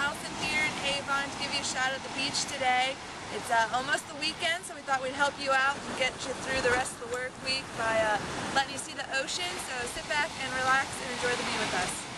Nelson here in Avon to give you a shot at the beach today. It's almost the weekend, so we thought we'd help you out and get you through the rest of the work week by letting you see the ocean. So sit back and relax and enjoy the view with us.